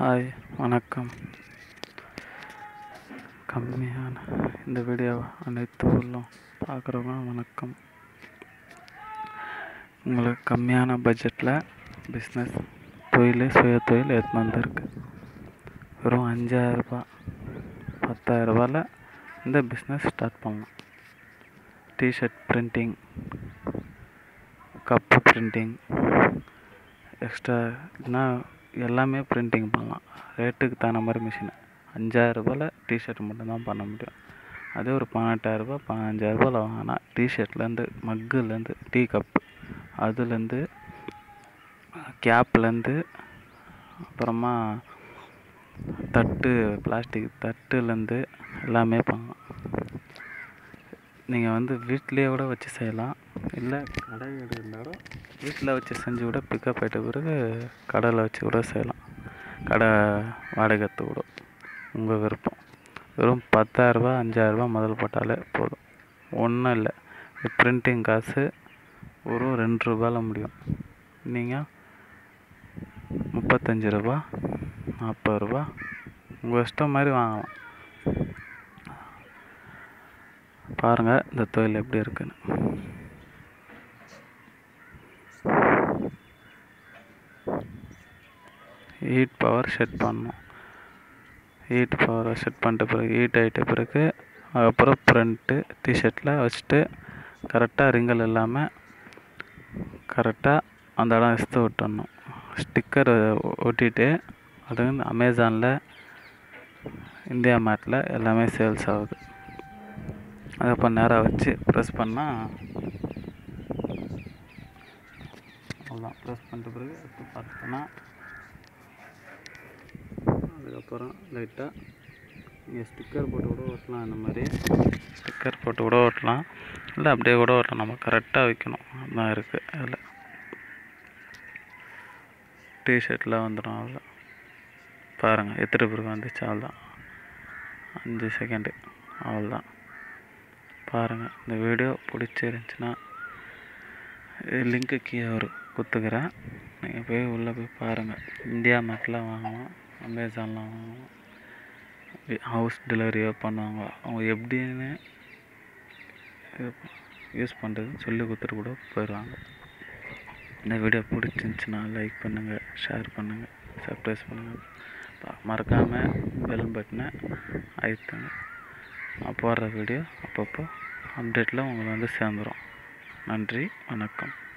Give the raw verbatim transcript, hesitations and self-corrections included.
Hi வணக்கம். கம்மியான இந்த வீடியோவை அனைத்து உள்ளோம் பார்க்குறவங்க வணக்கம். உங்களுக்கு கம்மியான பட்ஜெட்டில் பிஸ்னஸ் தொழில் சுய தொழில் எடுத்துன்னு வந்திருக்கு. வெறும் அஞ்சாயிரரூபா பத்தாயிரரூபாவில் இந்த பிஸ்னஸ் ஸ்டார்ட் பண்ணலாம். டிஷர்ட் பிரிண்டிங், கப்பு பிரிண்டிங், எக்ஸ்ட்ரானா எல்லாமே பிரிண்டிங் பண்ணலாம். ரேட்டுக்கு தகுந்த மாதிரி மிஷின். அஞ்சாயிரரூபாவில் டிஷர்ட் மட்டும்தான் பண்ண முடியும். அதே ஒரு பதினெட்டாயிரரூபா பதினஞ்சாயிரரூபாவில் வாங்கினா டிஷர்ட்லேருந்து மக்குலேருந்து டீ கப்பு அதுலேருந்து கேப்லேருந்து அப்புறமா தட்டு பிளாஸ்டிக் தட்டுலேருந்து எல்லாமே பண்ணலாம். நீங்கள் வந்து வீட்டிலையே கூட வச்சு செய்யலாம். இல்லை கடை வீடு இருந்தாலும் வீட்டில் வச்சு செஞ்சு கூட பிக்கப் ஆகிட்ட பிறகு கடையில் வச்சு கூட செய்யலாம். கடை வாடகை எடுத்து கூட உங்கள் விருப்பம். வெறும் பத்தாயிரரூபா அஞ்சாயிரரூபா முதல் போட்டாலே போதும். ஒன்றும் இல்லை, பிரிண்டிங் காசு ஒரு ரெண்டு ரூபாயில் முடியும். நீங்கள் முப்பத்தஞ்சு ரூபா நாற்பது ரூபா உங்கள் இஷ்டம் மாதிரி வாங்கலாம். பாருங்கள் இந்த தொழில் எப்படி இருக்குன்னு. ஹீட் பவர் செட் பண்ணணும். ஹீட் பவரை செட் பண்ணிட்ட பிறகு ஹீட் ஆகிட்ட பிறகு அதுக்கப்புறம் ப்ரிண்ட்டு டிஷர்ட்டில் வச்சுட்டு கரெக்டாக ரிங்கல் இல்லாமல் கரெக்டாக அந்த இடம் இஸ்து விட்டுடணும். ஸ்டிக்கர் ஒட்டிட்டு அது வந்து அமேசானில் இந்தியா மேட்டில் எல்லாமே சேல்ஸ் ஆகுது. அதுக்கப்புறம் நேராக வச்சு ப்ரெஸ் பண்ணால் அவ்வளோதான். ப்ரெஸ் பண்ணிட்ட பிறகு எடுத்து பார்த்தோன்னா அதுக்கப்புறம் லைட்டாக நீங்கள் ஸ்டிக்கர் போட்டு கூட ஓட்டலாம். இந்த மாதிரி ஸ்டிக்கர் போட்டு கூட ஓட்டலாம், இல்லை அப்படியே கூட ஓட்டலாம். நம்ம கரெக்டாக வைக்கணும். அதுதான் இருக்குது அதில். டிஷர்ட்டில் வந்துடும். அவ்வளோதான். பாருங்கள் எத்தனை பேருக்கு வந்துச்சு. அவ்வளோதான், அஞ்சு செகண்டு. அவ்வளோதான். பாருங்கள் இந்த வீடியோ பிடிச்சிருந்துச்சின்னா லிங்க்கு கீழே ஒரு கொடுத்துக்கிறேன். நீங்கள் போய் உள்ளே போய் பாருங்கள். இந்தியா மேட்டில் வாங்கலாம், அமேசானில் வாங்கலாம், ஹவுஸ் டெலிவரியோ பண்ணுவாங்க. அவங்க எப்படின்னு யூஸ் பண்ணுறதுன்னு சொல்லி கொடுத்துட்டு கூட போயிடுவாங்க. இந்த வீடியோ பிடிச்சிருந்துச்சின்னா லைக் பண்ணுங்கள், ஷேர் பண்ணுங்கள், சப்ஸ்கிரைப் பண்ணுங்கள். மறக்காமல் பெல் பட்டனை அழுத்துங்க. நான் போடுற வீடியோ அப்பப்போ அப்டேட்டில் உங்களுக்கு வந்து சேர்ந்துடும். நன்றி, வணக்கம்.